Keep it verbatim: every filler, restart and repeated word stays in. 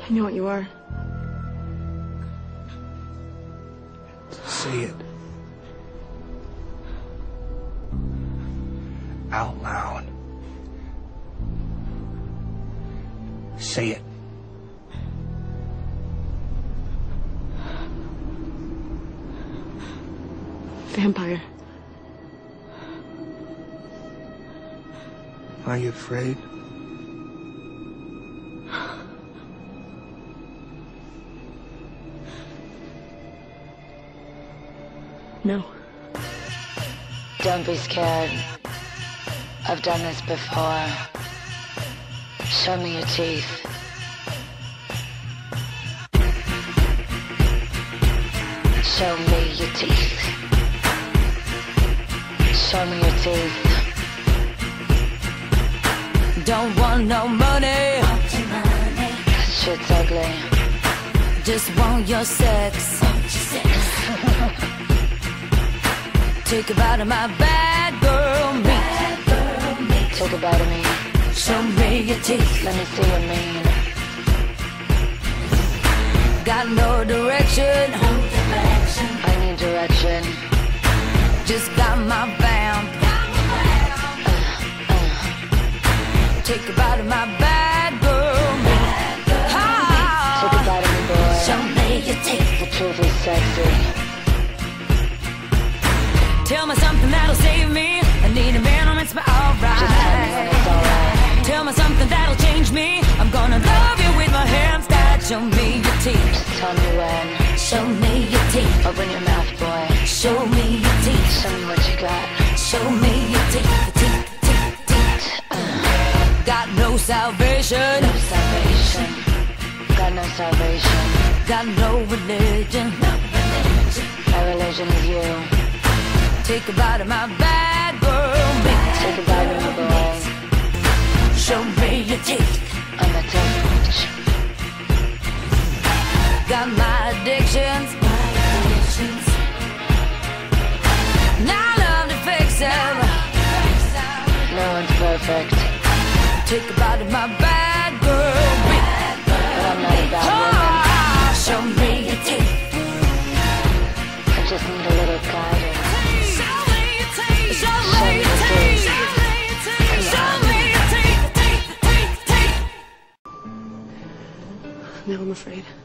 I know what you are. Say it. Out loud. Say it. Vampire. Are you afraid? No. Don't be scared. I've done this before. Show me your teeth. Show me your teeth. Show me your teeth. Don't want no money. That shit's ugly. Just want your sex. Take a bite of my bad girl meat. Take a bite of me. Show me your teeth. Let me see your mean. Got no direction. No direction. I need direction. Just got my vamp. Uh, uh. Take a bite of my bad girl meat. Ah. Take a bite of me, boy. Show me your teeth. The truth is sexy. Tell me something that'll save me. I need a man who makes me alright. Just tell me when it's alright. Tell me something that'll change me. I'm gonna love you with my hands tied. Show me your teeth. Just tell me when. Show me your teeth. Open your mouth, boy. Show me your teeth. Show me what you got. Show me your teeth. Teeth, teeth, teeth. Uh. Got no salvation. No salvation. Got no salvation. Got no religion. No religion. My religion is you. Take a bite of my bad girl meat. Take a bite of my boy. Show me your teeth. I'm a touch. Got my addictions. My addictions. Now I love to fix them. No one's perfect. Take a bite of my bad girl meat. But I'm not a bad woman. Oh, show me your teeth. I just need a little guidance. Now I'm afraid.